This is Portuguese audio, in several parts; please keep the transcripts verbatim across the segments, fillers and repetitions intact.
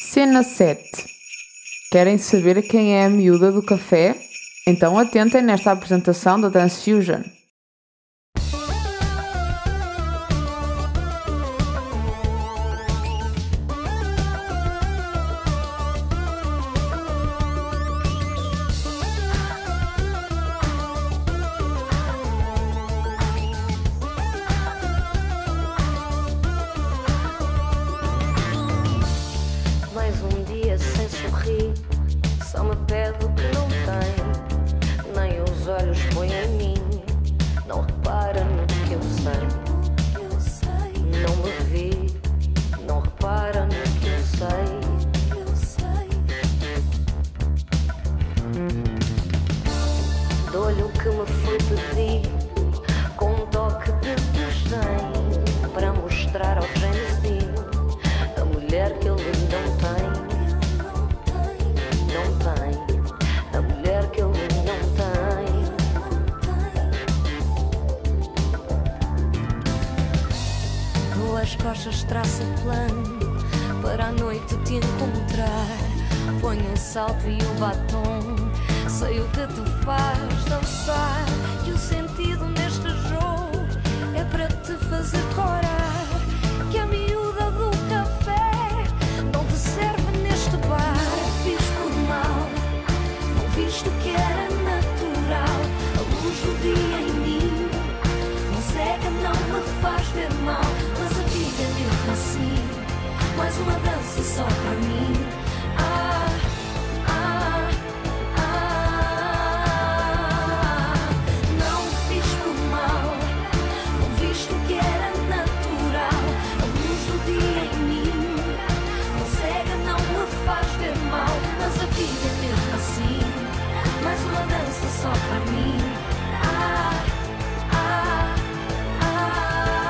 Cena sete. Querem saber quem é a miúda do café? Então atentem nesta apresentação da Dance Fusion. Mais um dia sem sorrir, só me pede o que não tem, nem os olhos põe em mim, não repara no que eu sei, não me vê, não repara no que eu sei. Dou-lhe o que me foi pedir, com um toque de desdém, para mostrar ao James Dean a mulher que ele não tem. Não tem a mulher que ele não tem. Dou as costas, traço o plano para a noite te encontrar. Ponho um salto e um batom, sei o que te faz dançar. E o sentido neste jogo é para te fazer corar. Que a miúda do café não te serve neste bar. Não fiz por mal, não viste que era natural. A luz do dia em mim não cega, não me faz ver mal. Mas a vida é mesmo assim, mais uma dança só para mim. Ah, ah, ah. Não fiz por mal, não viste que era natural. A luz do dia em mim não cega, não me faz ver mal. Mas a vida é mesmo assim, mais uma dança só para mim. Ah, ah, ah.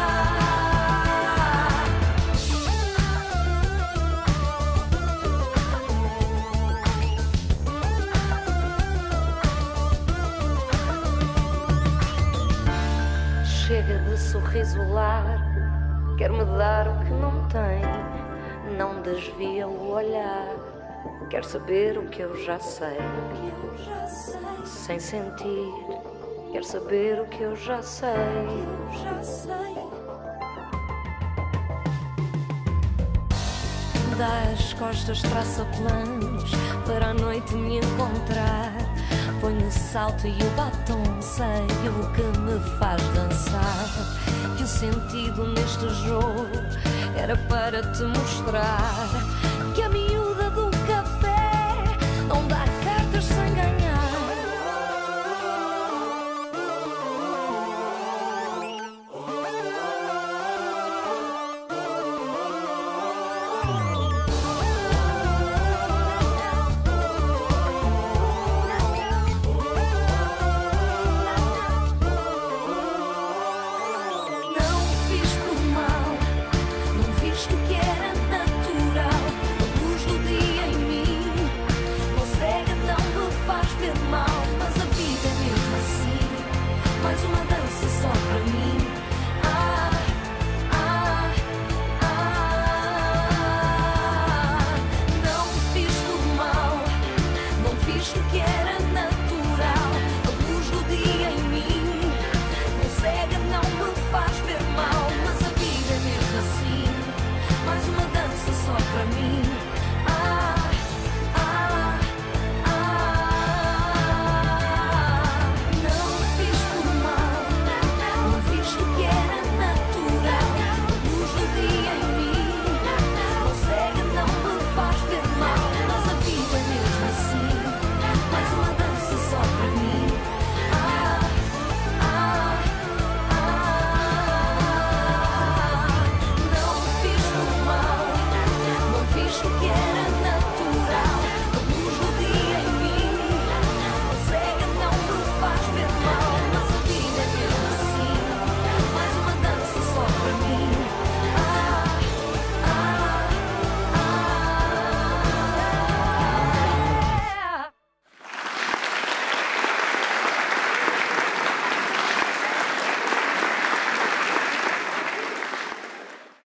Chega de sorriso lar, quer-me dar o que não tem, não desvia o olhar, quer saber o que eu já sei, sem sentir, quer saber o que eu já sei. Dá as costas, traça planos para a noite me encontrar. Ponho o salto e o batom, sei o que me faz dançar. E o sentido neste jogo era para te mostrar